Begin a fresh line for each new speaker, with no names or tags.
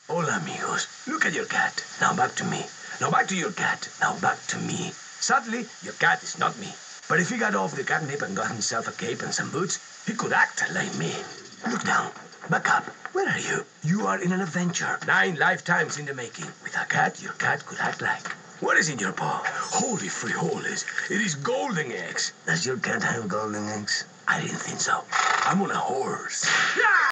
Hola, amigos. Look at your cat. Now back to me. Now back to your cat. Now back to me. Sadly, your cat is not me. But if he got off the catnip and got himself a cape and some boots, he could act like me. Look down. Back up. Where are you? You are in an adventure. 9 lifetimes in the making. With a cat, your cat could act like. What is in your paw? Holy frijoles. It is golden eggs. Does your cat have golden eggs? I didn't think so. I'm on a horse.